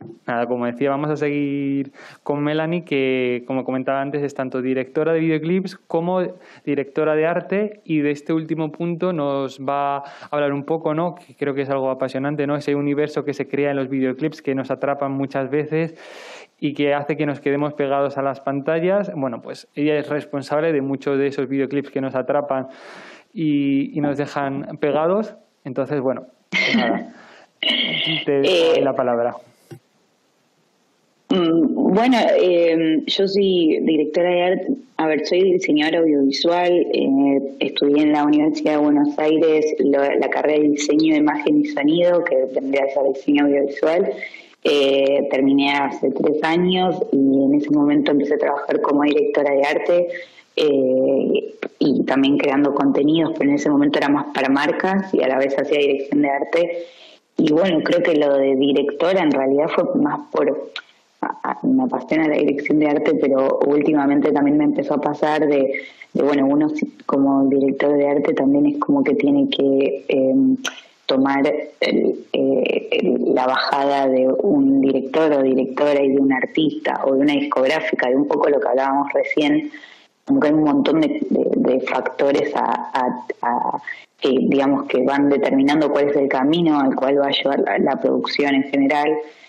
Nada, como decía, vamos a seguir con Melanie, que como comentaba antes es tanto directora de videoclips como directora de arte, y de este último punto nos va a hablar un poco, ¿no? Que creo que es algo apasionante, ¿no? Ese universo que se crea en los videoclips que nos atrapan muchas veces y que hace que nos quedemos pegados a las pantallas. Bueno, pues ella es responsable de muchos de esos videoclips que nos atrapan y nos dejan pegados. Entonces, bueno, nada, te dejo ahí la Eh, palabra. Bueno, yo soy directora de arte, a ver, soy diseñadora audiovisual, estudié en la Universidad de Buenos Aires la carrera de diseño de imagen y sonido, que tendría que ser diseño audiovisual. Terminé hace 3 años y en ese momento empecé a trabajar como directora de arte, y también creando contenidos, pero en ese momento era más para marcas y a la vez hacía dirección de arte. Y bueno, creo que lo de directora en realidad fue más me apasiona la dirección de arte, pero últimamente también me empezó a pasar bueno, uno como director de arte también es como que tiene que tomar la bajada de un director o directora y de un artista o de una discográfica, de un poco lo que hablábamos recién, como que hay un montón de factores digamos, que van determinando cuál es el camino al cual va a llevar la producción en general.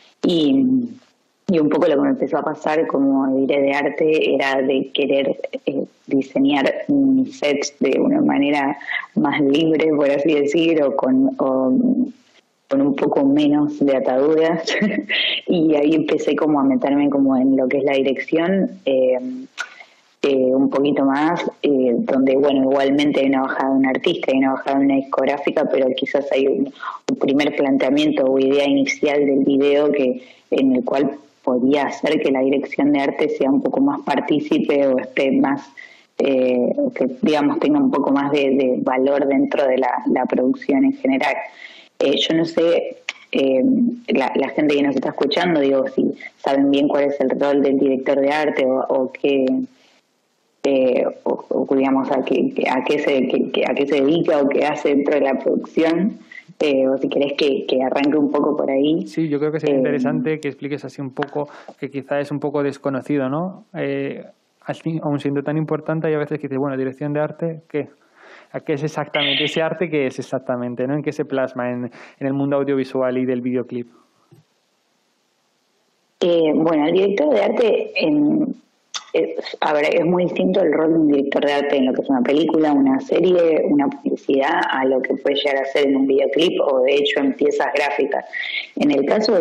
Y un poco lo que me empezó a pasar como diré de arte era de querer diseñar mis sets de una manera más libre, por así decir, con un poco menos de ataduras. Y ahí empecé como a meterme como en lo que es la dirección, un poquito más, donde, bueno, igualmente hay una bajada de un artista, hay una bajada de una discográfica, pero quizás hay un primer planteamiento o idea inicial del video en el cual podría hacer que la dirección de arte sea un poco más partícipe o esté más, que digamos tenga un poco más de valor dentro de la producción en general. Yo no sé, la gente que nos está escuchando, digo, si saben bien cuál es el rol del director de arte o qué, o digamos a qué se dedica o qué hace dentro de la producción, o si querés que arranque un poco por ahí. Sí, yo creo que sería interesante que expliques así un poco, que quizá es un poco desconocido, ¿no? Aun siendo tan importante, hay a veces que dices, bueno, dirección de arte, ¿qué? ¿A qué es exactamente? Ese arte, ¿qué es exactamente? ¿No? ¿En qué se plasma en el mundo audiovisual y del videoclip? Bueno, el director de arte, a ver, es muy distinto el rol de un director de arte en lo que es una película, una serie, una publicidad, a lo que puede llegar a ser en un videoclip o de hecho en piezas gráficas. En el caso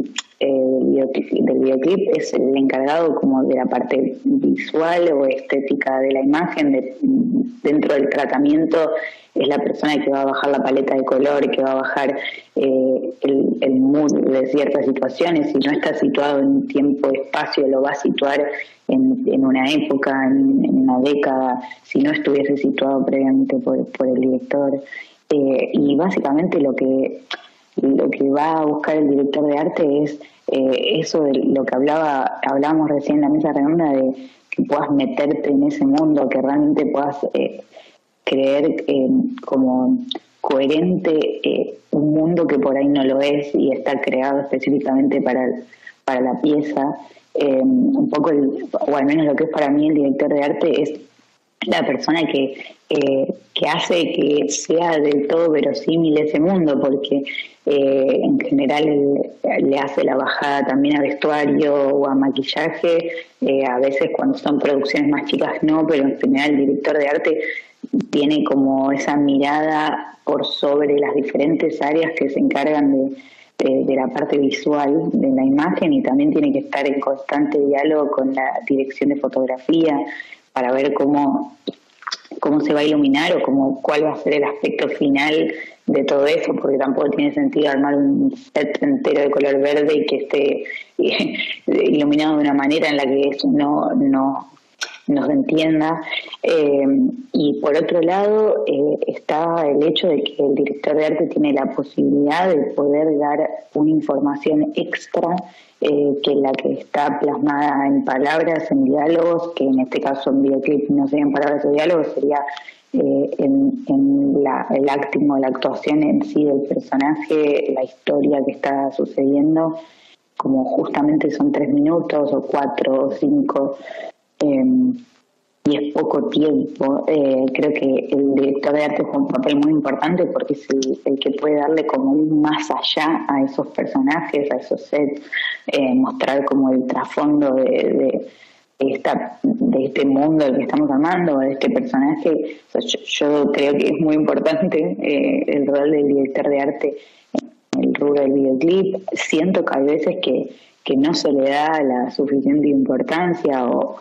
del videoclip es el encargado como de la parte visual o estética de la imagen, dentro del tratamiento es la persona que va a bajar la paleta de color, que va a bajar el mood de ciertas situaciones. Si no está situado en un tiempo, espacio, lo va a situar en una época, en una década, si no estuviese situado previamente por el director. Y básicamente lo que va a buscar el director de arte es eso de lo que hablábamos recién en la mesa redonda, de que puedas meterte en ese mundo, que realmente puedas creer como coherente un mundo que por ahí no lo es y está creado específicamente para la pieza. Un poco, o al menos lo que es para mí el director de arte es la persona que hace que sea del todo verosímil ese mundo, porque en general le hace la bajada también a vestuario o a maquillaje, a veces cuando son producciones más chicas no, pero en general el director de arte tiene como esa mirada por sobre las diferentes áreas que se encargan de la parte visual de la imagen, y también tiene que estar en constante diálogo con la dirección de fotografía para ver cómo se va a iluminar o cuál va a ser el aspecto final de todo eso, porque tampoco tiene sentido armar un set entero de color verde y que esté iluminado de una manera en la que eso no se entienda. Y por otro lado está el hecho de que el director de arte tiene la posibilidad de poder dar una información extra que la que está plasmada en palabras, en diálogos, que en este caso en videoclip no serían palabras o diálogos, sería el acting o la actuación en sí del personaje, la historia que está sucediendo. como justamente son 3 minutos o 4 o 5, y es poco tiempo. Creo que el director de arte juega un papel muy importante porque es el que puede darle como un más allá a esos personajes, a esos sets, mostrar como el trasfondo de este mundo del que estamos armando, de este personaje. O sea, yo creo que es muy importante el rol del director de arte en el rubro del videoclip. Siento que hay veces que no se le da la suficiente importancia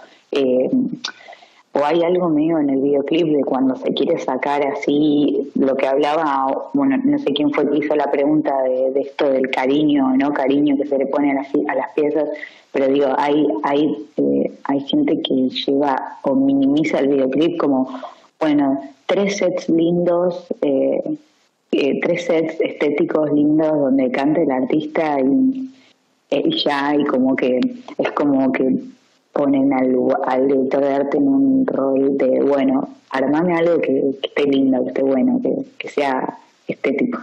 o hay algo medio en el videoclip de cuando se quiere sacar así lo que hablaba, bueno, no sé quién fue que hizo la pregunta de esto del cariño, ¿no? Cariño que se le pone a las piezas, pero digo, hay gente que lleva o minimiza el videoclip como, bueno, 3 sets lindos, 3 sets estéticos lindos donde canta el artista y ya, y como que es como que ponen al director de arte en un rol de, bueno, armame algo que esté lindo, que esté bueno, que sea estético.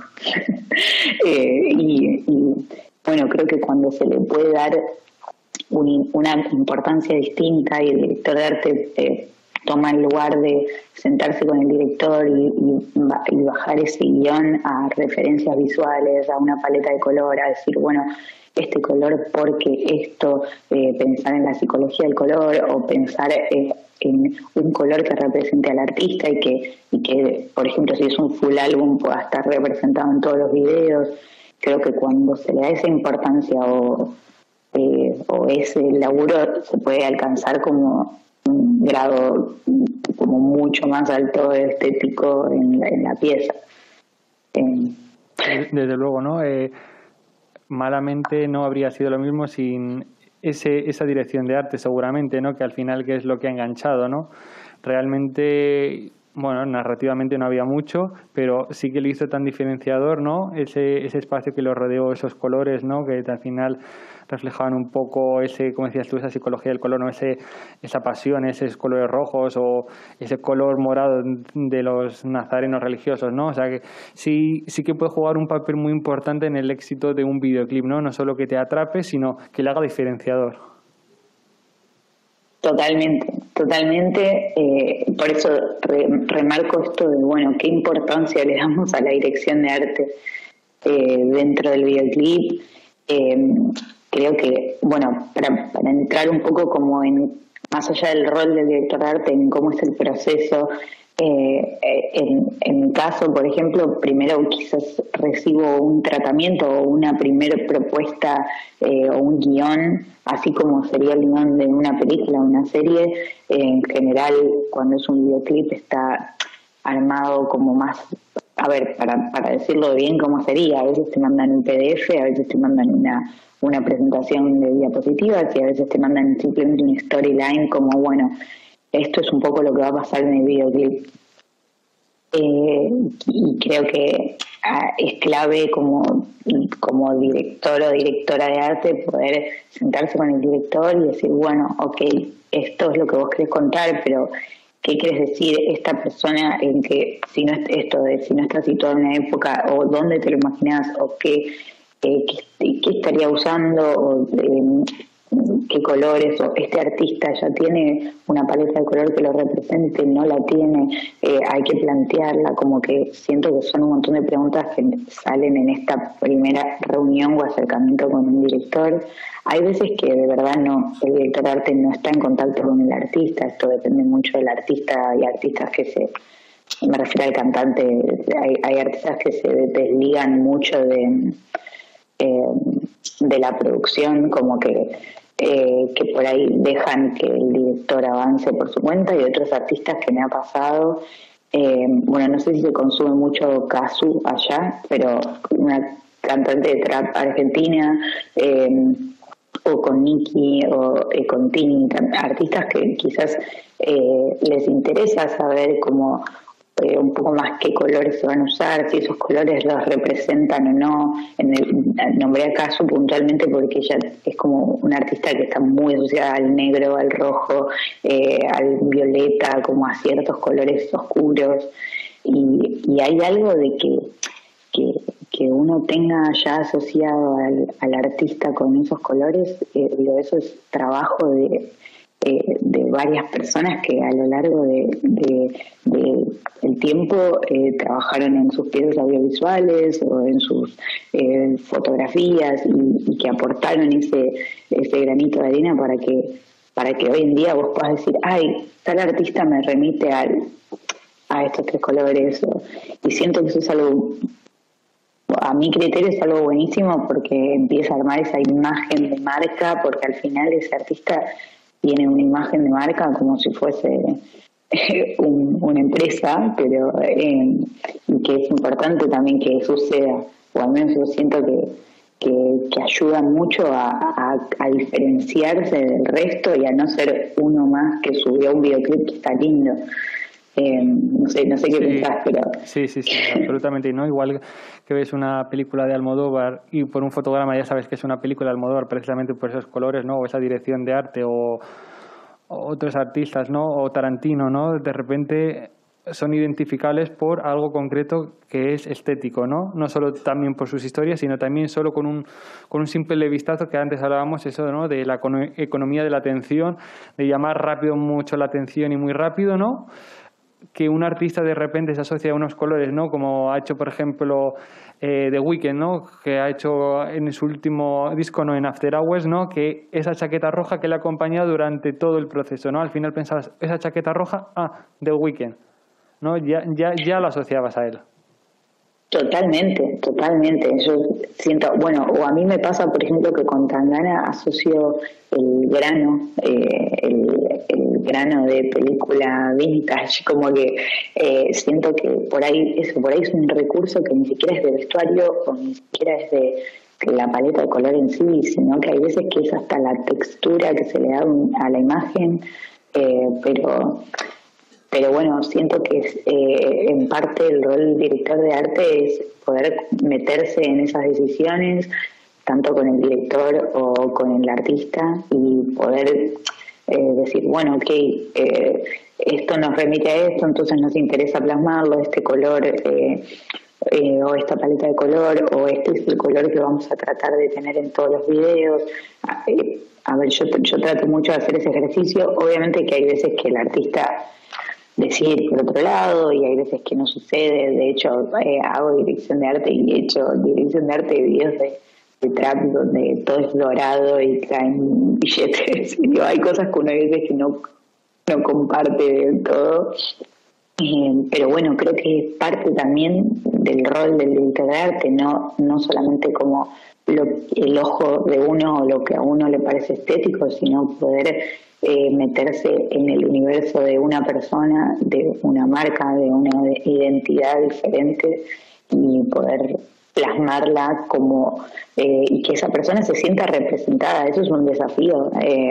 Y bueno, creo que cuando se le puede dar una importancia distinta y el director de arte toma el lugar de sentarse con el director y bajar ese guión a referencias visuales, a una paleta de color, a decir, bueno, este color porque esto, pensar en la psicología del color o pensar en un color que represente al artista y que, por ejemplo, si es un full álbum pueda estar representado en todos los videos. Creo que cuando se le da esa importancia o ese laburo se puede alcanzar como un grado como mucho más alto estético en la pieza. Desde luego, ¿no? Malamente no habría sido lo mismo sin esa dirección de arte, seguramente, ¿no? Que al final que es lo que ha enganchado, ¿no? Realmente, bueno, narrativamente no había mucho, pero sí que lo hizo tan diferenciador, ¿no? Ese espacio que lo rodeó, esos colores, ¿no? Que al final reflejaban un poco como decías tú, esa psicología del color, ¿no? Esa pasión, esos colores rojos o ese color morado de los nazarenos religiosos, ¿no? O sea que sí que puede jugar un papel muy importante en el éxito de un videoclip, ¿no? No solo que te atrape, sino que le haga diferenciador. Totalmente. Por eso remarco esto de, bueno, qué importancia le damos a la dirección de arte dentro del videoclip. Creo que, bueno, para entrar un poco como más allá del rol del director de arte, en cómo es el proceso, en mi caso, por ejemplo, primero quizás recibo un tratamiento o una primera propuesta o un guión, así como sería el guión de una película o una serie. En general, cuando es un videoclip está armado como más, a ver, para decirlo bien, ¿cómo sería? A veces te mandan un PDF, a veces te mandan una presentación de diapositivas y a veces te mandan simplemente un storyline como, bueno, esto es un poco lo que va a pasar en el videoclip. Y creo que es clave como director o directora de arte poder sentarse con el director y decir, bueno, ok, esto es lo que vos querés contar, pero ¿qué quieres decir esta persona en que si no está situado en una época o dónde te lo imaginas o qué estaría usando o qué colores o este artista ya tiene una paleta de color que lo represente, no la tiene, hay que plantearla, como que siento que son un montón de preguntas que salen en esta primera reunión o acercamiento con un director. Hay veces que de verdad el director de arte no está en contacto con el artista, esto depende mucho del artista. Hay artistas me refiero al cantante, hay artistas que se desligan mucho de la producción, como que por ahí dejan que el director avance por su cuenta, y otros artistas que me ha pasado, bueno, no sé si se consume mucho Cazzu allá, pero una cantante de trap argentina, o con Nicki o con Tini, artistas que quizás les interesa saber cómo un poco más qué colores se van a usar, si esos colores los representan o no. Nombré a Cazzu puntualmente porque ella es como una artista que está muy asociada al negro, al rojo, al violeta, como a ciertos colores oscuros, y hay algo de que que uno tenga ya asociado al artista con esos colores, digo, eso es trabajo de varias personas que a lo largo del tiempo trabajaron en sus piezas audiovisuales o en sus fotografías y que aportaron ese granito de arena para que hoy en día vos puedas decir, ay, tal artista me remite a estos tres colores, y siento que eso es algo, a mi criterio es algo buenísimo, porque empieza a armar esa imagen de marca, porque al final ese artista tiene una imagen de marca como si fuese una empresa, pero y que es importante también que suceda, o al menos yo siento que ayuda mucho a diferenciarse del resto y a no ser uno más que subió un videoclip que está lindo. No sé qué pensás, pero... Sí, absolutamente. ¿No? Igual que ves una película de Almodóvar y por un fotograma ya sabes que es una película de Almodóvar precisamente por esos colores, ¿no? O esa dirección de arte, o otros artistas, ¿no? O Tarantino, ¿no? De repente son identificables por algo concreto que es estético, ¿no? No solo también por sus historias, sino también solo con un simple vistazo, que antes hablábamos eso, ¿no? De la economía de la atención, de llamar rápido mucho la atención y muy rápido, ¿no? Que un artista de repente se asocia a unos colores, ¿no? Como ha hecho, por ejemplo, The Weeknd, ¿no? Que ha hecho en su último disco, ¿no? En After Hours, ¿no? Que esa chaqueta roja que le ha acompañado durante todo el proceso, ¿no? Al final pensabas, esa chaqueta roja, The Weeknd, ¿no? Ya lo asociabas a él. Totalmente. Yo siento, bueno, o a mí me pasa, por ejemplo, que con Tangana asocio el grano de película vintage, como que siento que por ahí es un recurso que ni siquiera es de vestuario o ni siquiera es de la paleta de color en sí, sino que hay veces que es hasta la textura que se le da a la imagen, pero bueno, siento que en parte el rol del director de arte es poder meterse en esas decisiones, tanto con el director o con el artista, y poder decir, bueno, ok, esto nos remite a esto, entonces nos interesa plasmarlo, este color o esta paleta de color, o este es el color que vamos a tratar de tener en todos los videos. A ver, yo trato mucho de hacer ese ejercicio. Obviamente que hay veces que el artista decide ir por otro lado y hay veces que no sucede. De hecho, hago dirección de arte y he hecho dirección de arte de videos de trap donde todo es dorado y caen billetes. Y digo, hay cosas que uno a veces que no comparte del todo. Pero bueno, creo que es parte también del rol del director de arte, no solamente como el ojo de uno o lo que a uno le parece estético, sino poder meterse en el universo de una persona, de una marca, de una identidad diferente, y poder plasmarla como y que esa persona se sienta representada. Eso es un desafío,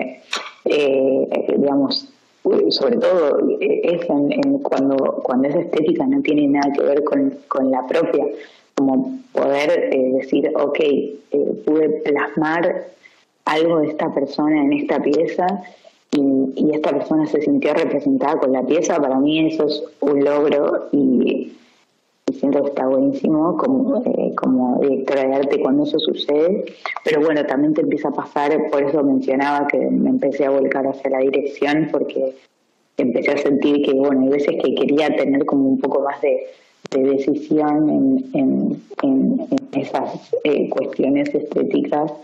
digamos, sobre todo eso cuando esa estética no tiene nada que ver con la propia, como poder decir, ok, pude plasmar algo de esta persona en esta pieza, y esta persona se sintió representada con la pieza. Para mí eso es un logro, y siento que está buenísimo como directora de arte cuando eso sucede. Pero bueno, también te empieza a pasar, por eso mencionaba que me empecé a volcar hacia la dirección, porque empecé a sentir que, bueno, hay veces que quería tener como un poco más de decisión en esas cuestiones estéticas,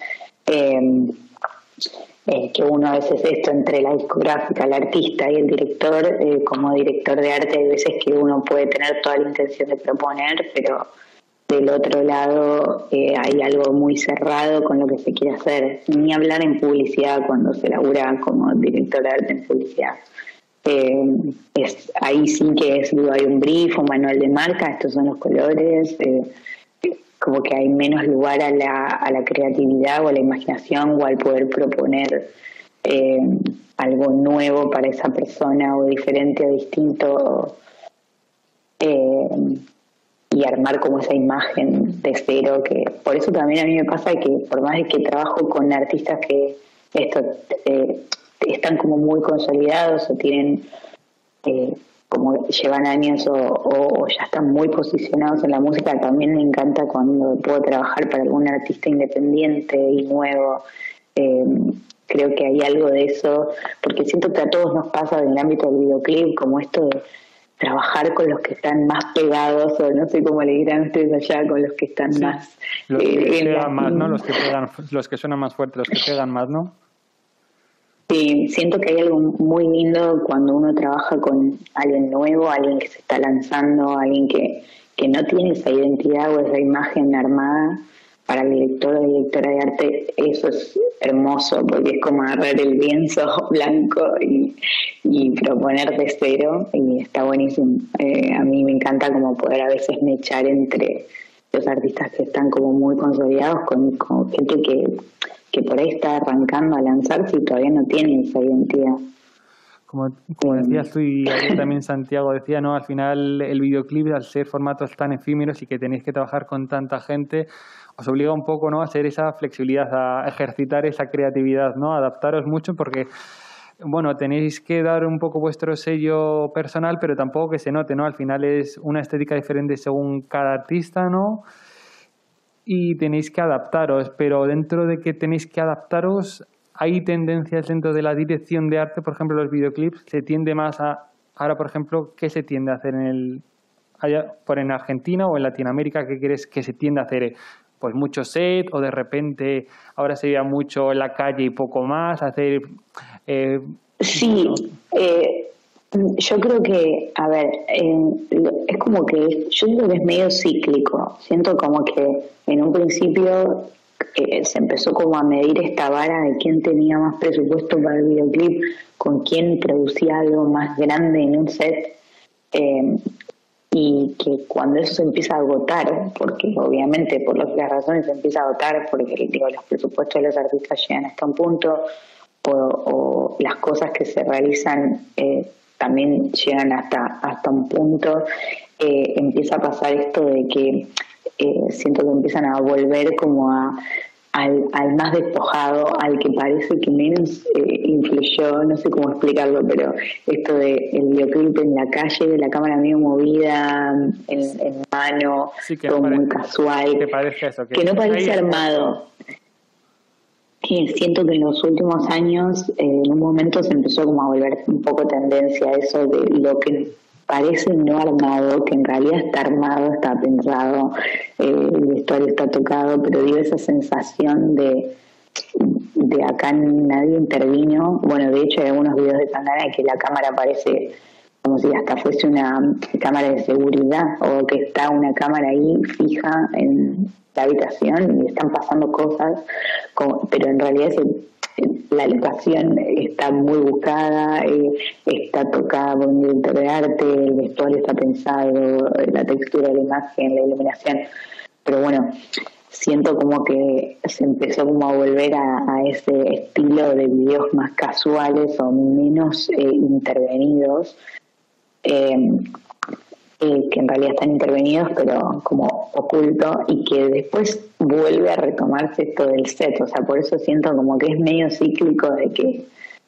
que uno a veces esto entre la discográfica, el artista y el director, como director de arte hay veces que uno puede tener toda la intención de proponer, pero del otro lado hay algo muy cerrado con lo que se quiere hacer. Ni hablar en publicidad, cuando se labura como director de arte en publicidad. Ahí sí que hay un brief, un manual de marca, estos son los colores, como que hay menos lugar a la creatividad o a la imaginación, o al poder proponer algo nuevo para esa persona, o diferente o distinto, y armar como esa imagen de cero. Que por eso también a mí me pasa que por más de que trabajo con artistas que están como muy consolidados o tienen como llevan años o ya están muy posicionados en la música, también me encanta cuando puedo trabajar para algún artista independiente y nuevo. Creo que hay algo de eso, porque siento que a todos nos pasa en el ámbito del videoclip, como esto de trabajar con los que están más pegados, o no sé cómo le dirán ustedes allá, con los que están más... Los que pegan más, ¿no? Los que suenan más fuertes, los que pegan más, ¿no? Sí, siento que hay algo muy lindo cuando uno trabaja con alguien nuevo, alguien que se está lanzando, alguien que no tiene esa identidad o esa imagen armada. Para el director o directora de arte eso es hermoso, porque es como agarrar el lienzo blanco y proponer de cero, y está buenísimo. A mí me encanta como poder a veces mechar entre los artistas que están como muy consolidados con gente que por ahí está arrancando a lanzarse y todavía no tiene esa identidad. Como decías tú, y ayer también Santiago decía, ¿no? Al final el videoclip, al ser formatos tan efímeros y que tenéis que trabajar con tanta gente, os obliga un poco, ¿no?, a hacer esa flexibilidad, a ejercitar esa creatividad, ¿no? A adaptaros mucho porque, bueno, tenéis que dar un poco vuestro sello personal, pero tampoco que se note, ¿no? Al final es una estética diferente según cada artista, ¿no? Y tenéis que adaptaros, pero dentro de que tenéis que adaptaros, hay tendencias dentro de la dirección de arte, por ejemplo, los videoclips, se tiende más a... Ahora, por ejemplo, ¿qué se tiende a hacer en Argentina o en Latinoamérica? ¿Qué crees que se tiende a hacer? Pues mucho set, o de repente ahora se veía mucho en la calle y poco más, hacer... Sí, yo creo que, a ver, es como que, yo digo que es medio cíclico. Siento como que en un principio se empezó como a medir esta vara de quién tenía más presupuesto para el videoclip, con quién producía algo más grande en un set, y que cuando eso se empieza a agotar, porque obviamente por las razones se empieza a agotar, porque digo, los presupuestos de los artistas llegan hasta un punto, o las cosas que se realizan también llegan hasta un punto, empieza a pasar esto de que siento que empiezan a volver como al más despojado, al que parece que menos influyó, no sé cómo explicarlo, pero esto de el videoclip en la calle, de la cámara medio movida, en mano, sí, todo muy casual, que no parece armado. Siento que en los últimos años, en un momento se empezó como a volver un poco tendencia a eso de lo que parece no armado, que en realidad está armado, está pensado, el vestuario está tocado, pero dio esa sensación de acá nadie intervino. Bueno, de hecho hay algunos videos de Tangana que la cámara parece como si hasta fuese una cámara de seguridad, o que está una cámara ahí fija en la habitación y están pasando cosas, pero en realidad la locación está muy buscada, está tocada por un director de arte, el vestuario está pensado, la textura de la imagen, la iluminación, pero bueno, siento como que se empezó como a volver a ese estilo de videos más casuales o menos intervenidos, que en realidad están intervenidos pero como oculto, y que después vuelve a retomarse esto del set. O sea, por eso siento como que es medio cíclico de que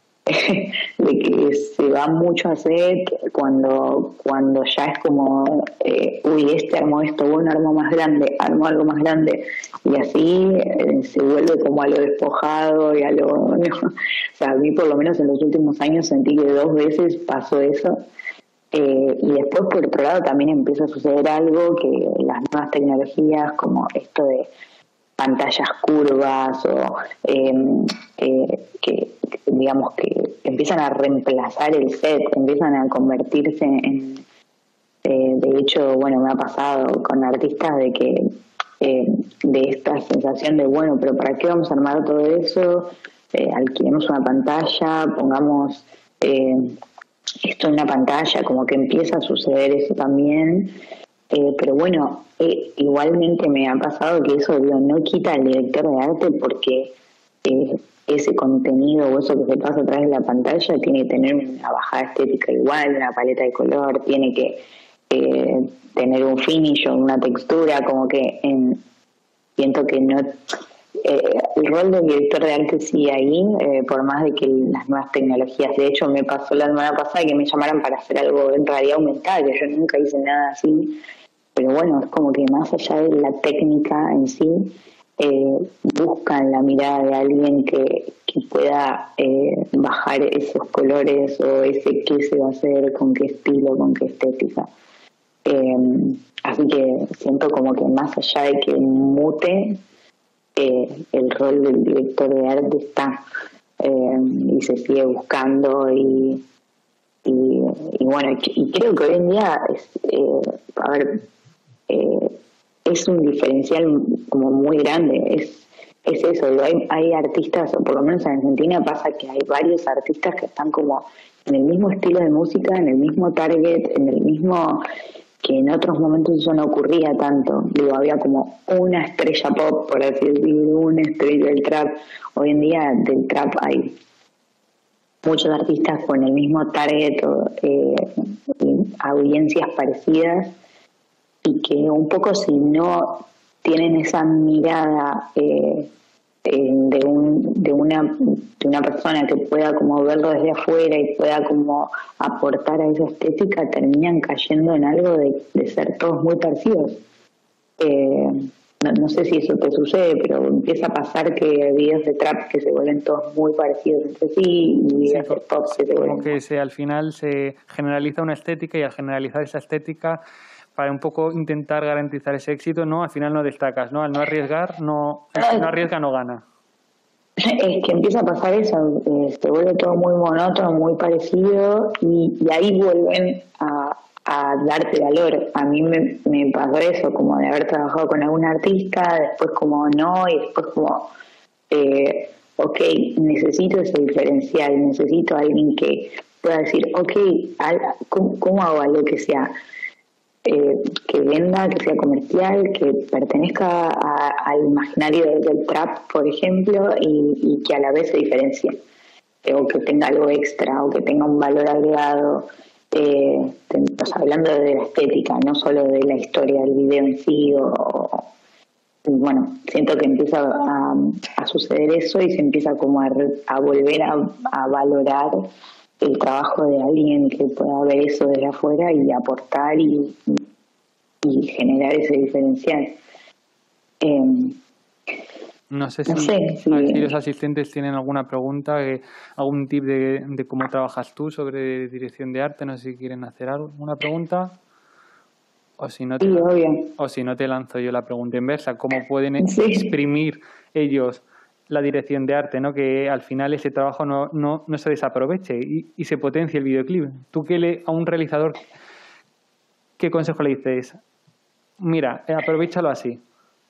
se va mucho a set cuando ya es como armó esto, bueno, armó algo más grande, y así se vuelve como a lo despojado y a lo no. O sea, a mí por lo menos en los últimos años sentí que 2 veces pasó eso. Y después, por otro lado, también empieza a suceder algo, que las nuevas tecnologías, como esto de pantallas curvas, o que digamos que empiezan a reemplazar el set, empiezan a convertirse en... de hecho, bueno, me ha pasado con artistas de que de esta sensación de, bueno, pero ¿para qué vamos a armar todo eso? Alquilemos una pantalla, pongamos... esto en una pantalla, como que empieza a suceder eso también, pero bueno, igualmente me ha pasado que eso, digo, no quita al director de arte, porque ese contenido o eso que se pasa a través de la pantalla tiene que tener una bajada estética igual, una paleta de color, tiene que tener un finish o una textura, como que siento que no... el rol del director de arte sigue ahí, por más de que las nuevas tecnologías, de hecho me pasó la semana pasada que me llamaran para hacer algo en realidad aumentada, que yo nunca hice nada así, pero bueno, es como que más allá de la técnica en sí, buscan la mirada de alguien que pueda bajar esos colores o ese qué se va a hacer, con qué estilo, con qué estética. Así que siento como que más allá de que mute, el rol del director de arte está y se sigue buscando y bueno, y creo que hoy en día es un diferencial como muy grande, es eso, hay artistas, o por lo menos en Argentina pasa que hay varios artistas que están como en el mismo estilo de música, en el mismo target, en el mismo, que en otros momentos eso no ocurría tanto. Digo, había como una estrella pop, por así decirlo, una estrella del trap. Hoy en día del trap hay muchos artistas con el mismo target o audiencias parecidas, y que un poco si no tienen esa mirada de una persona que pueda como verlo desde afuera y pueda como aportar a esa estética, terminan cayendo en algo de ser todos muy parecidos. No sé si eso te sucede, pero empieza a pasar que hay videos de trap que se vuelven todos muy parecidos entre sí, y videos de pop que se vuelven... Como que al final se generaliza una estética, y al generalizar esa estética, para un poco intentar garantizar ese éxito, ¿no? Al final no destacas, ¿no? Al no arriesgar, el que no arriesga no gana. Es que empieza a pasar eso, se vuelve todo muy monótono, muy parecido, y ahí vuelven a darte valor. A mí me pasó eso, como de haber trabajado con algún artista, después como no, y después como, ok, necesito ese diferencial, necesito a alguien que pueda decir, ok, ¿cómo hago algo que sea que venda, que sea comercial, que pertenezca al imaginario del trap, por ejemplo, y que a la vez se diferencie, o que tenga algo extra, o que tenga un valor agregado, hablando de la estética, no solo de la historia del video en sí, bueno, siento que empieza a suceder eso, y se empieza como a volver a valorar el trabajo de alguien que pueda ver eso desde afuera y aportar y generar ese diferencial. No sé si los asistentes tienen alguna pregunta, algún tip de cómo trabajas tú sobre dirección de arte. No sé si quieren hacer alguna pregunta. O si no te lanzo yo la pregunta inversa. ¿Cómo pueden exprimir ellos la dirección de arte, ¿no? Que al final ese trabajo no se desaproveche y se potencie el videoclip? Tú a un realizador, ¿qué consejo le dices? Mira, aprovéchalo así.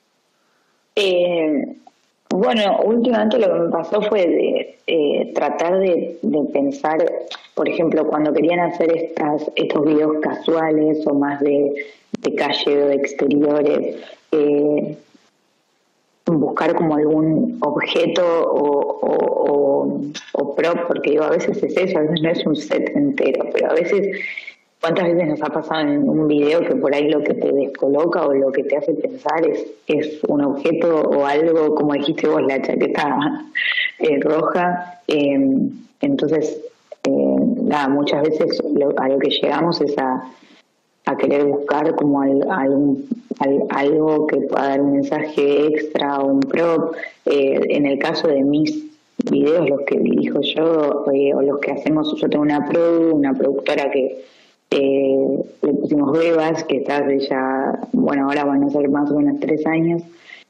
Bueno, últimamente lo que me pasó fue de tratar de pensar, por ejemplo, cuando querían hacer estos videos casuales o más de calle o de exteriores, buscar como algún objeto o prop, porque digo, a veces es eso, a veces no es un set entero, pero a veces, ¿cuántas veces nos ha pasado en un video que por ahí lo que te descoloca o lo que te hace pensar es un objeto o algo, como dijiste vos, la chaqueta roja? Entonces, muchas veces a lo que llegamos es a querer buscar como algo que pueda dar un mensaje extra o un prop. En el caso de mis videos, los que dirijo yo o los que hacemos, yo tengo una productora que le pusimos Bebas, que está hace ya, bueno, ahora van a ser más o menos 3 años,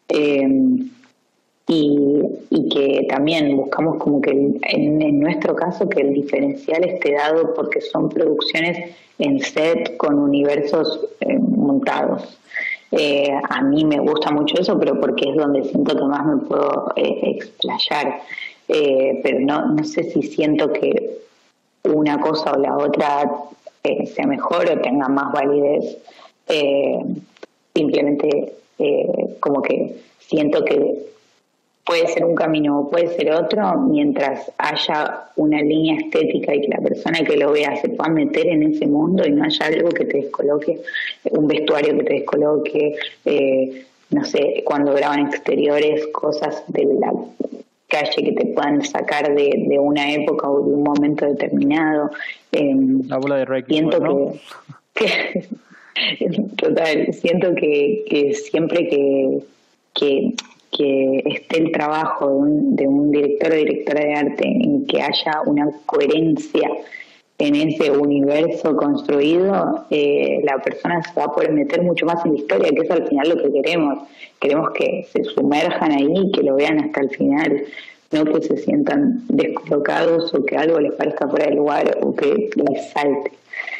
y que también buscamos como que en nuestro caso que el diferencial esté dado porque son producciones en set con universos montados. A mí me gusta mucho eso, pero porque es donde siento que más me puedo explayar, pero no sé si siento que una cosa o la otra sea mejor o tenga más validez. Simplemente como que siento que puede ser un camino o puede ser otro, mientras haya una línea estética y que la persona que lo vea se pueda meter en ese mundo y no haya algo que te descoloque, un vestuario que te descoloque, no sé, cuando graban exteriores, cosas de la calle que te puedan sacar de una época o de un momento determinado. La bola de Reiki, siento ¿no? que total, siento que siempre que esté el trabajo de un director o directora de arte en que haya una coherencia en ese universo construido, la persona se va a poder meter mucho más en la historia, que es al final lo que queremos. Queremos que se sumerjan ahí y que lo vean hasta el final, no que se sientan descolocados o que algo les parezca fuera de lugar o que les salte.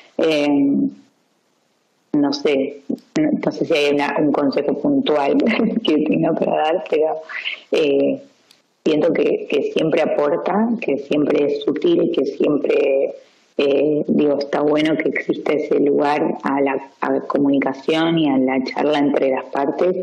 No sé si hay un consejo puntual que tenga para dar, pero siento que siempre aporta, que siempre es sutil, que siempre está bueno que exista ese lugar a la comunicación y a la charla entre las partes.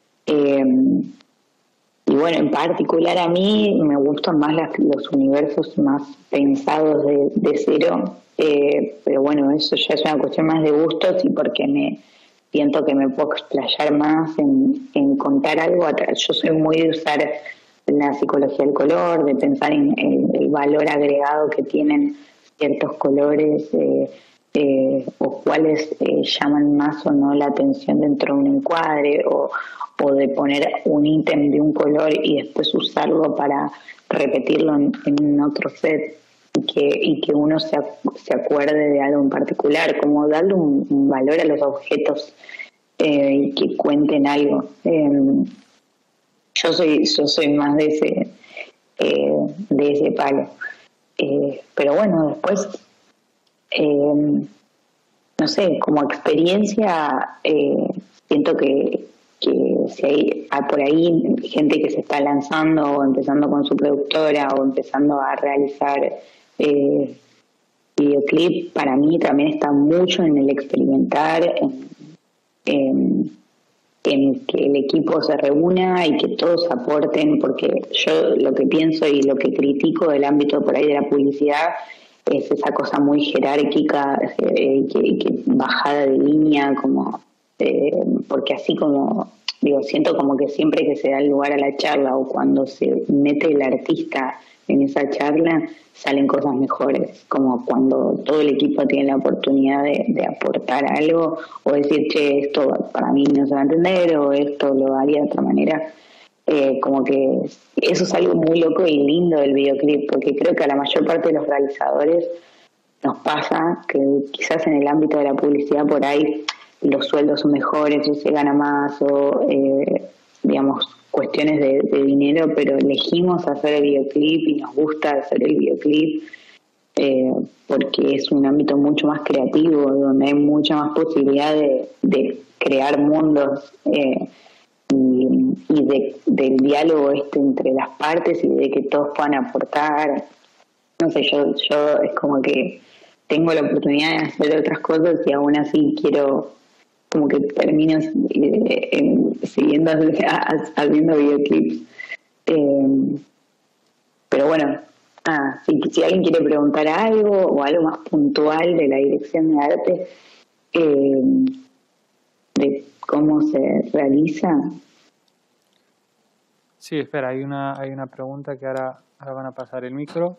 Y bueno, en particular a mí me gustan más los universos más pensados de cero, pero bueno, eso ya es una cuestión más de gustos y porque me siento que me puedo explayar más en contar algo. Yo soy muy de usar la psicología del color, de pensar en el valor agregado que tienen ciertos colores o cuáles llaman más o no la atención dentro de un encuadre o de poner un ítem de un color y después usarlo para repetirlo en otro set y que uno se acuerde de algo en particular, como darle un valor a los objetos y que cuenten algo. Yo soy más de ese palo. Pero bueno, después, no sé, como experiencia, siento que si hay por ahí gente que se está lanzando o empezando con su productora o empezando a realizar videoclip, para mí también está mucho en el experimentar, en que el equipo se reúna y que todos aporten, porque yo lo que pienso y lo que critico del ámbito por ahí de la publicidad es esa cosa muy jerárquica, que bajada de línea, como porque así como siento como que siempre que se da lugar a la charla o cuando se mete el artista en esa charla salen cosas mejores, como cuando todo el equipo tiene la oportunidad de aportar algo o decir, che, esto para mí no se va a entender o esto lo haría de otra manera. Como que eso es algo muy loco y lindo del videoclip, porque creo que a la mayor parte de los realizadores nos pasa que quizás en el ámbito de la publicidad por ahí los sueldos son mejores o se gana más o digamos cuestiones de dinero, pero elegimos hacer el videoclip y nos gusta hacer el videoclip porque es un ámbito mucho más creativo, donde hay mucha más posibilidad de crear mundos y del diálogo entre las partes y de que todos puedan aportar. No sé, yo es como que tengo la oportunidad de hacer otras cosas y aún así quiero como que termino siguiendo haciendo videoclips. Pero bueno, si alguien quiere preguntar algo o algo más puntual de la dirección de arte, de cómo se realiza. Sí, espera, hay una pregunta que ahora van a pasar el micro.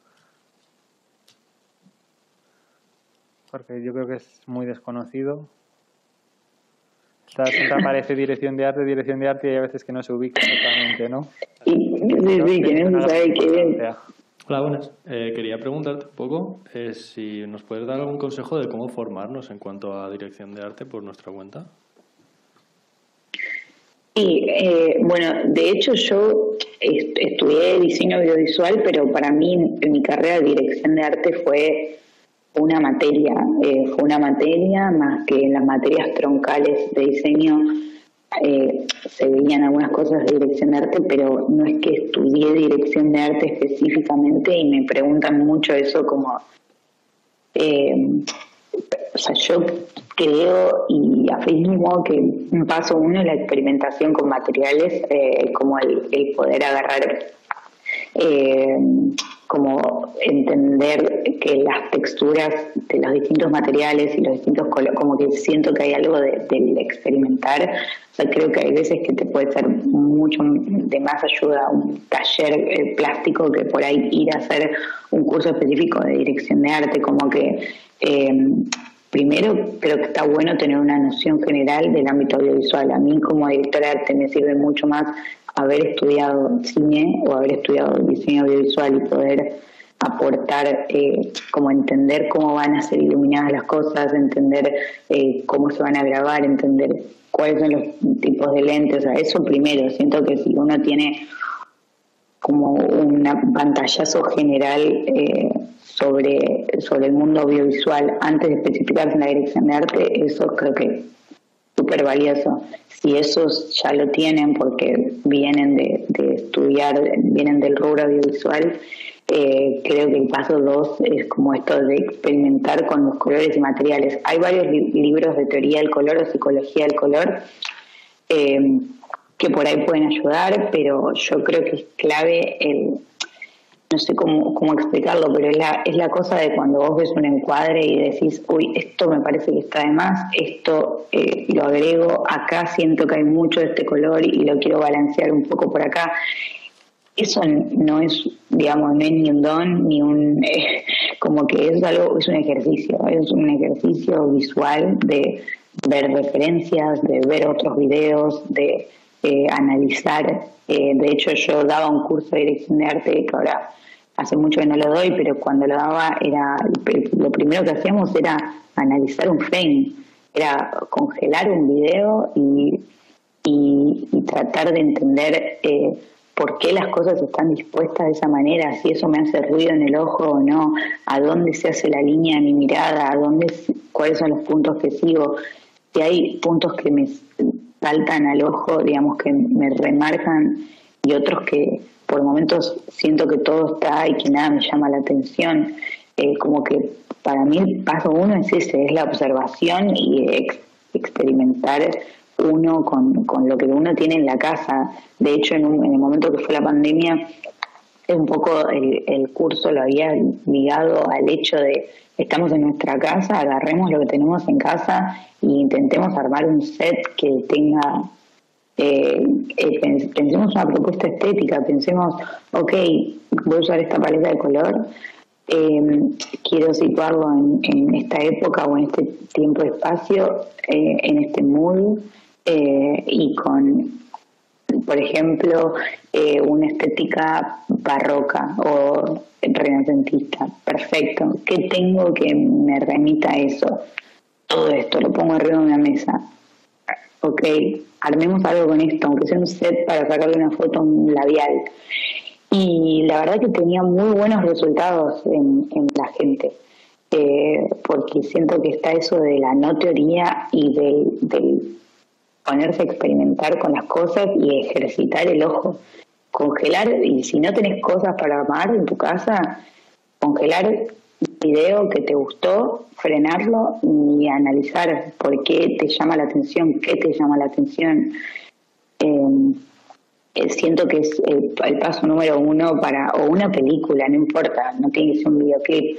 Porque yo creo que es muy desconocido. Siempre aparece dirección de arte y hay veces que no se ubica exactamente, ¿no? Sí, que no se sabe qué es. Hola, buenas. Quería preguntarte un poco si nos puedes dar algún consejo de cómo formarnos en cuanto a dirección de arte por nuestra cuenta. Sí, bueno, de hecho yo estudié diseño audiovisual, pero para mí en mi carrera de dirección de arte fue una materia más que en las materias troncales de diseño se veían algunas cosas de dirección de arte, pero no es que estudié dirección de arte específicamente y me preguntan mucho eso como o sea, yo creo y afirmo que paso uno es la experimentación con materiales, como el poder agarrar eh, como entender que las texturas de los distintos materiales y los distintos colores, como que siento que hay algo del experimentar. O sea, creo que hay veces que te puede ser mucho de más ayuda un taller plástico que por ahí ir a hacer un curso específico de dirección de arte, como que primero creo que está bueno tener una noción general del ámbito audiovisual. A mí como directora de arte me sirve mucho más haber estudiado cine o haber estudiado diseño audiovisual y poder aportar, como entender cómo van a ser iluminadas las cosas, entender cómo se van a grabar, entender cuáles son los tipos de lentes. O sea, eso primero. Siento que si uno tiene como un pantallazo general sobre el mundo audiovisual antes de especificarse en la dirección de arte, eso creo que es súper valioso. Si esos ya lo tienen porque vienen de estudiar, vienen del rubro audiovisual, creo que el paso 2 es como esto de experimentar con los colores y materiales. Hay varios libros de teoría del color o psicología del color que por ahí pueden ayudar, pero yo creo que es clave no sé cómo explicarlo, pero es la cosa de cuando vos ves un encuadre y decís, uy, esto me parece que está de más, esto lo agrego, acá siento que hay mucho de este color y lo quiero balancear un poco por acá. Eso no es, digamos, no es ni un don, ni un... como que es un ejercicio visual de ver referencias, de ver otros videos, de analizar. De hecho, yo daba un curso de dirección de arte que ahora hace mucho que no lo doy, pero cuando lo daba lo primero que hacíamos era analizar un frame, era congelar un video y tratar de entender por qué las cosas están dispuestas de esa manera, si eso me hace ruido en el ojo o no, a dónde se hace la línea de mi mirada, cuáles son los puntos que sigo, si hay puntos que me saltan al ojo, digamos, que me remarcan, y otros que por momentos siento que todo está y que nada me llama la atención. Como que para mí el paso 1 es ese, es la observación y experimentar uno con lo que uno tiene en la casa. De hecho, en el momento que fue la pandemia, un poco el curso lo había ligado al hecho de estamos en nuestra casa, agarremos lo que tenemos en casa e intentemos armar un set que tenga, pensemos una propuesta estética, pensemos, ok, voy a usar esta paleta de color, quiero situarlo en esta época o en este tiempo de espacio, en este mood, y con, por ejemplo, una estética barroca o renacentista. Perfecto. ¿Qué tengo que me remita a eso? Todo esto lo pongo arriba de una mesa. Ok, armemos algo con esto, aunque sea un set para sacarle una foto a un labial. Y la verdad que tenía muy buenos resultados en la gente, porque siento que está eso de la no teoría y del ponerse a experimentar con las cosas y ejercitar el ojo. Congelar, y si no tenés cosas para armar en tu casa, congelar un video que te gustó, frenarlo y analizar por qué te llama la atención, qué te llama la atención. Siento que es el paso número 1 o una película, no importa, no tiene que ser un videoclip.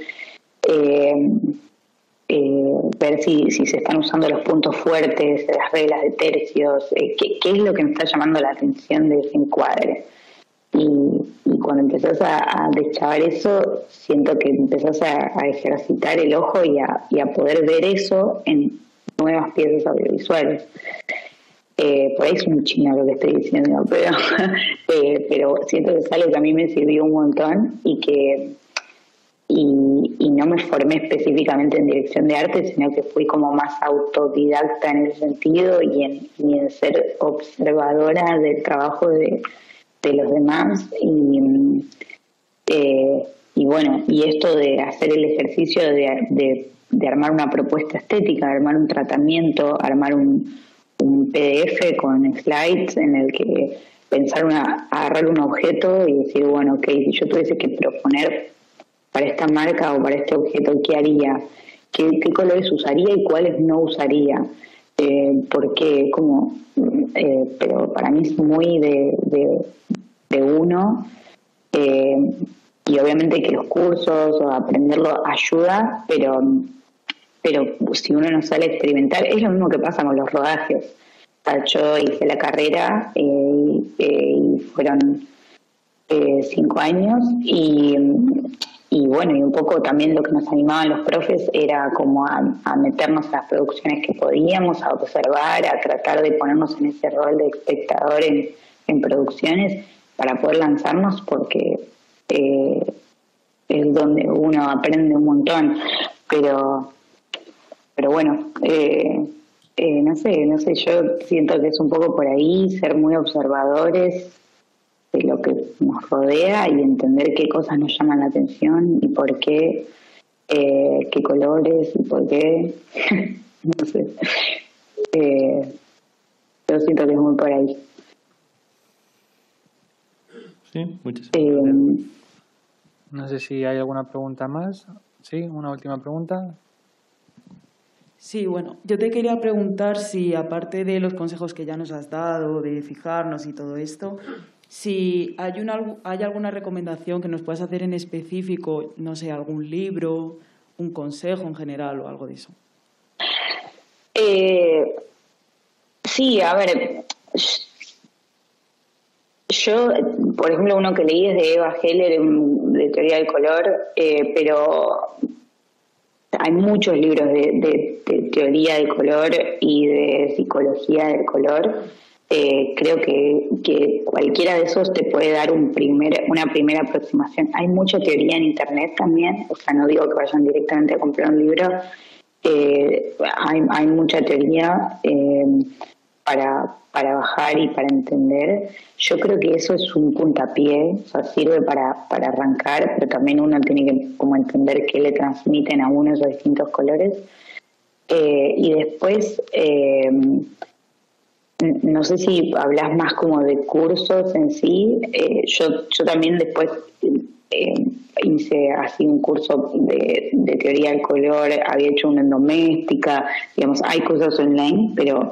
Ver si se están usando los puntos fuertes, las reglas de tercios, qué es lo que me está llamando la atención de ese encuadre. Y cuando empezás a deschavar eso, siento que empezás a ejercitar el ojo y a poder ver eso en nuevas piezas audiovisuales. Por ahí es un chino lo que estoy diciendo, pero siento que es algo que a mí me sirvió un montón y no me formé específicamente en dirección de arte, sino que fui como más autodidacta en ese sentido y en ser observadora del trabajo de los demás y bueno, y esto de hacer el ejercicio de armar una propuesta estética, de armar un tratamiento, armar un PDF con slides en el que agarrar un objeto y decir, bueno, ok, si yo tuviese que proponer para esta marca o para este objeto, ¿qué haría? ¿Qué colores usaría y cuáles no usaría? ¿Por qué? ¿Cómo? Pero para mí es muy de uno Y obviamente que los cursos o aprenderlo ayuda, pero si uno no sale a experimentar, es lo mismo que pasa con los rodajes. O sea, yo hice la carrera y fueron 5 años y bueno, y un poco también lo que nos animaban los profes era como a meternos a las producciones que podíamos, a observar, a tratar de ponernos en ese rol de espectador en producciones para poder lanzarnos, porque es donde uno aprende un montón, pero bueno, no sé, yo siento que es un poco por ahí, ser muy observadores de lo que nos rodea y entender qué cosas nos llaman la atención y por qué, qué colores y por qué, no sé. Yo siento que es muy por ahí. Sí, muchas gracias. No sé si hay alguna pregunta más. Sí, una última pregunta. Sí, bueno, yo te quería preguntar si, aparte de los consejos que ya nos has dado, de fijarnos y todo esto, si hay alguna recomendación que nos puedas hacer en específico, no sé, algún libro, un consejo en general o algo de eso. Sí, a ver, yo, por ejemplo, uno que leí es de Eva Heller, de teoría del color, pero hay muchos libros de teoría del color y de psicología del color. Creo que cualquiera de esos te puede dar una primera aproximación. Hay mucha teoría en internet también, o sea, no digo que vayan directamente a comprar un libro. Hay mucha teoría para bajar y para entender. Yo creo que eso es un puntapié, o sea, sirve para arrancar, pero también uno tiene que como entender qué le transmiten a uno esos distintos colores. Y después, no sé si hablas más como de cursos en sí. Yo también después hice así un curso de teoría del color, había hecho uno en doméstica, digamos, hay cursos online, pero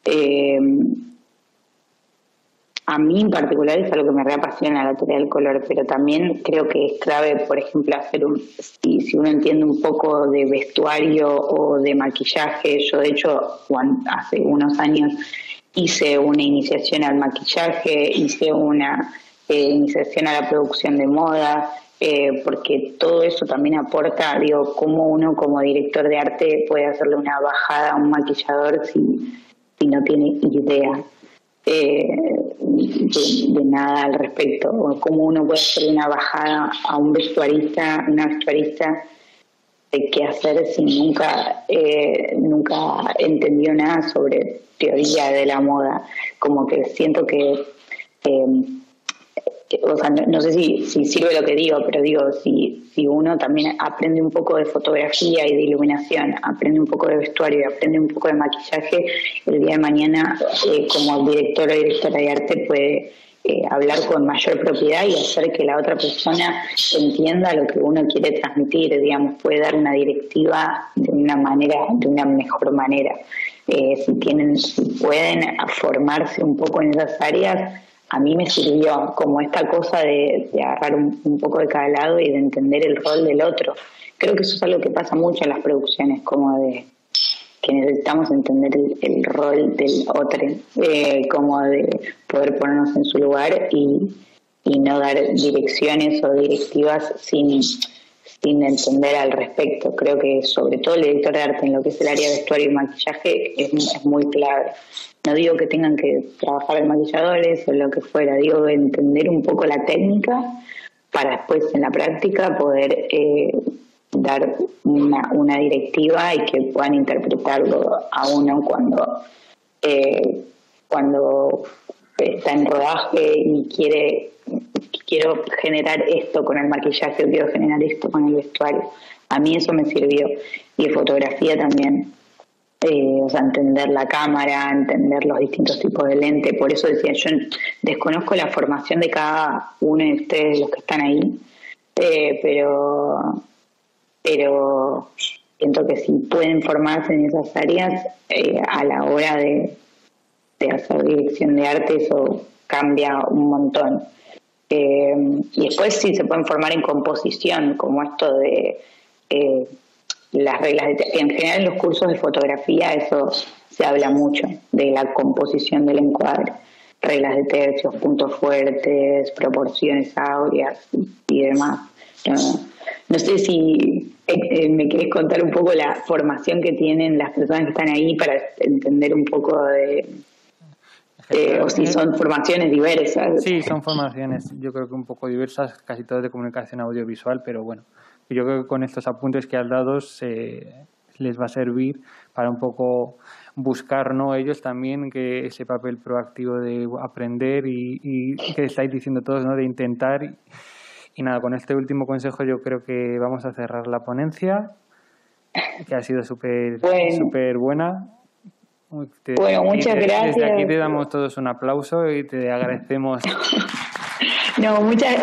a mí en particular es algo que me reapasiona la teoría del color, pero también creo que es clave, por ejemplo, si uno entiende un poco de vestuario o de maquillaje. Yo de hecho hace unos años hice una iniciación al maquillaje, hice una iniciación a la producción de moda, porque todo eso también aporta, digo, cómo uno como director de arte puede hacerle una bajada a un maquillador si no tiene idea de nada al respecto, o cómo uno puede hacer una bajada a una vestuarista de qué hacer si nunca entendió nada sobre teoría de la moda. Como que siento que o sea, no sé si sirve lo que digo, pero digo, si uno también aprende un poco de fotografía y de iluminación, aprende un poco de vestuario y aprende un poco de maquillaje, el día de mañana como director o directora de arte puede hablar con mayor propiedad y hacer que la otra persona entienda lo que uno quiere transmitir, digamos, puede dar una directiva de una mejor manera. Si pueden formarse un poco en esas áreas, a mí me sirvió como esta cosa de agarrar un poco de cada lado y de entender el rol del otro. Creo que eso es algo que pasa mucho en las producciones, como de que necesitamos entender el rol del otro, como de poder ponernos en su lugar y no dar direcciones o directivas sin entender al respecto. Creo que sobre todo el director de arte en lo que es el área de vestuario y maquillaje es muy clave. No digo que tengan que trabajar de maquilladores o lo que fuera, digo entender un poco la técnica para después en la práctica poder dar una directiva y que puedan interpretarlo a uno cuando está en rodaje y quiero generar esto con el maquillaje o quiero generar esto con el vestuario. A mí eso me sirvió. Y de fotografía también. O sea, entender la cámara, entender los distintos tipos de lente. Por eso decía, yo desconozco la formación de cada uno de ustedes, los que están ahí, pero siento que si pueden formarse en esas áreas, a la hora de hacer dirección de arte, eso cambia un montón. Y después sí se pueden formar en composición, como esto de las reglas en general en los cursos de fotografía eso se habla mucho, de la composición del encuadre, reglas de tercios, puntos fuertes, proporciones áureas y demás. No sé si me querés contar un poco la formación que tienen las personas que están ahí para entender un poco o si son formaciones diversas. Sí, son formaciones, yo creo que un poco diversas, casi todas de comunicación audiovisual, pero bueno, yo creo que con estos apuntes que has dado les va a servir para un poco buscar, ¿no?, ellos también que ese papel proactivo de aprender y que estáis diciendo todos, ¿no?, de intentar. Y nada, con este último consejo yo creo que vamos a cerrar la ponencia, que ha sido súper buena. Bueno, muchas gracias. Desde aquí te damos todos un aplauso y te agradecemos. No, muchas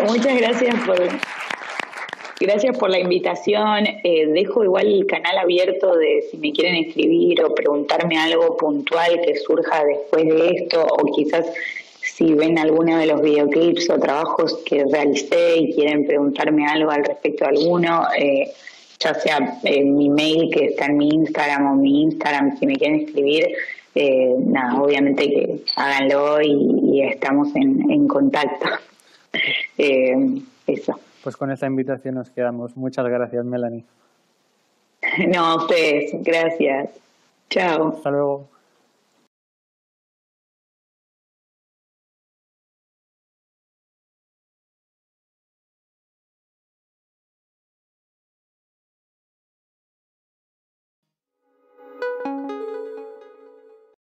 gracias por la invitación. Dejo igual el canal abierto de si me quieren escribir o preguntarme algo puntual que surja después de esto, o quizás si ven alguno de los videoclips o trabajos que realicé y quieren preguntarme algo al respecto de alguno, ya sea mi mail que está en mi Instagram o mi Instagram, si me quieren escribir, nada, obviamente que háganlo y estamos en contacto. Eso. Pues con esta invitación nos quedamos. Muchas gracias, Melanie. No, a ustedes. Gracias. Chao. Hasta luego.